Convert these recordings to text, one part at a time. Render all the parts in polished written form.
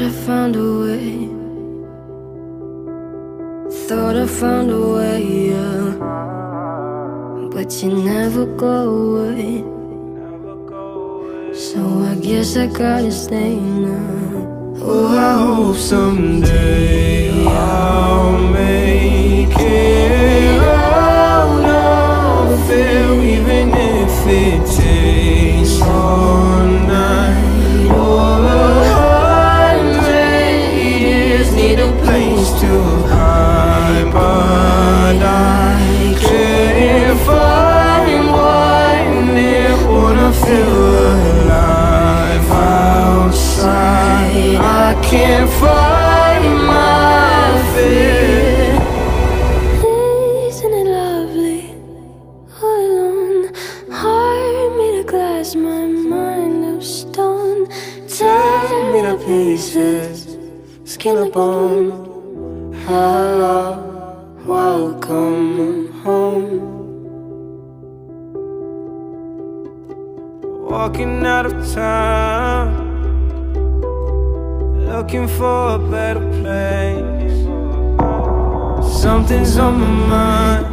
I found a way. Thought I found a way, yeah. But you never go away. So I guess I gotta stay now. Oh, I hope someday I'll make it out of it, even if it takes all night or 100 years. Need a place to hide, but I can't find one near. Wanna feel alive outside. I can't find my fear. Isn't it lovely? All alone, heart made of glass, my mind of stone. Tear me to pieces, skin and bone. Hello, welcome home. Walking out of town, looking for a better place. Something's on my mind,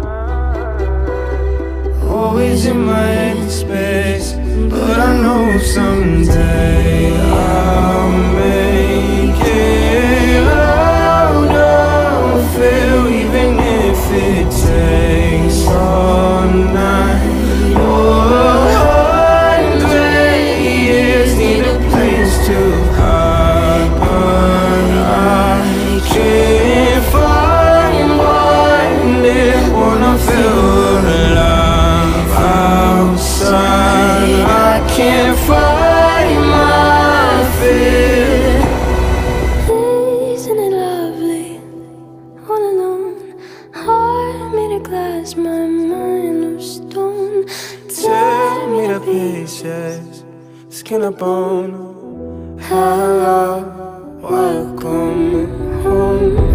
always in my head space. But I know someday I'll make it out of it, even if it takes all night or 100 years. Need a place to hide, but I can't find one near. Wanna feel alive outside. I can't find my fear. Isn't it lovely? All alone, heart made of glass, my mind of stone. Tear me to pieces, skin and bone. Hello, welcome home.